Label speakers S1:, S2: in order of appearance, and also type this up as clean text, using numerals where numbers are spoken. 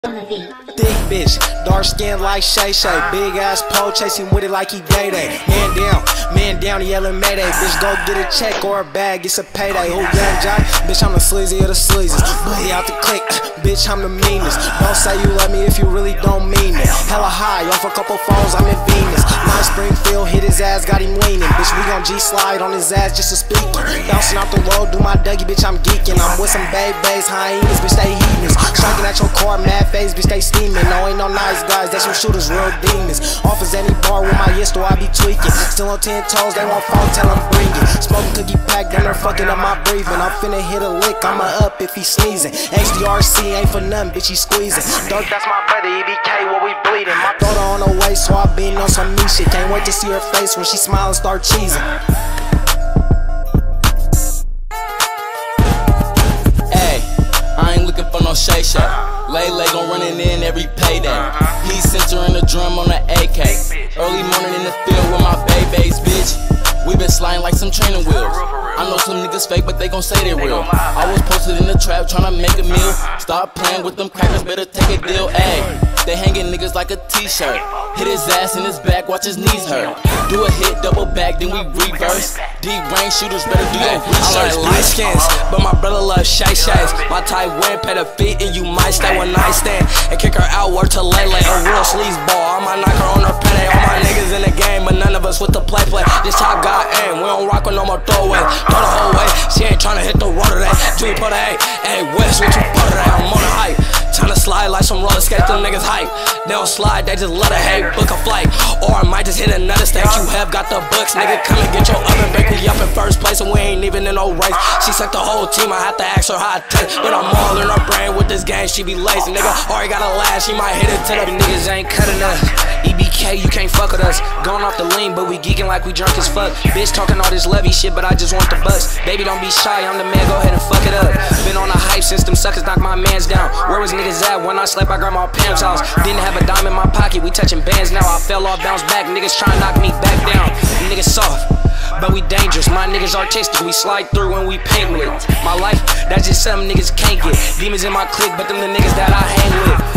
S1: Thick bitch, dark skin like Shay Shay. Big ass pole chasing with it like he Day Day. Man down, yelling Mayday. Bitch, go get a check or a bag, it's a payday. Who young Jock? Bitch, I'm the sleazy of the sleazes. Bully out the click, bitch, I'm the meanest. Don't say you love me if you really don't mean it. Hella high, off a couple phones, I'm in Venus. My Springfield hit his ass, got him leaning. Bitch, we gon' G-slide on his ass just to speak. Bouncing out the road, do my Dougie, bitch, I'm geeking. I'm with some bays, hyenas, bitch, they heathens. Striking at your car, mad face, bitch, they steaming. No, ain't no nice guys, that's some shooters, real demons. Offers any bar with my yesto, I be tweaking. Still on 10 toes, they want phone, tell them bring it. Smoking cookie pack, then they're fucking up my breathing. I'm finna hit a lick, I'ma up if he sneezing. HDRC ain't for nothing, bitch, he squeezing. Dirk, that's my brother, EBK, what we bleeding. My daughter on the way, so I been on some new shit. Can't wait to see her face when she smile and start cheesing.
S2: Hey, I ain't looking for no Shay Shay. Lay gon' running in every payday. He's centering the drum on the AK. Early morning in the field with my babies, bitch. We been sliding like some training wheels. I know some niggas fake, but they gon' say they real. I was posted in the trap tryna make a meal. Stop playing with them crackers, better take a deal. Ayy, they hanging niggas like a t-shirt. Hit his ass in his back, watch his knees hurt. Do a hit, double back, then we reverse. Deep range shooters, better do your research.
S3: I like light skins, but my brother loves Shay Shays. My type win, pay the feet, and you might stay one night stand and kick her out, word to Lele. A real sleazeball, I might knock her on her payday. All my niggas in the game, but none of us with the play. This how God aim, we don't rock with no more throwaways. Throw the whole way, she ain't tryna hit the road today. Jimmy put a hey, West, what you put today? I'm on the hype. Tryna slide like some roller skates, them niggas hype. They don't slide, they just let her hate, book a flight. Or I might just hit another state. You have got the books, nigga, come and get your oven baked. We up in first place and we ain't even in no race. She sucked the whole team, I have to ask her how it tastes. But I'm all in her brain with this game, she be lazy, nigga. Already got a lash, she might hit it to the
S4: niggas ain't cutting us. EBK, you can't fuck with us. Going off the lean, but we geeking like we drunk as fuck. Bitch talking all this levy shit, but I just want the bus. Baby, don't be shy, I'm the man, go ahead and fuck it up. Been on a hype since them suckers knocked my mans down. Where was niggas at when I slept at grandma Pam's house? Didn't have a dime in my pocket, we touching bands now. I fell off, bounced back, niggas tryna knock me back down. Niggas soft, but we dangerous. My niggas artistic, we slide through when we paint with. My life, that's just something niggas can't get. Demons in my clique, but them the niggas that I hang with.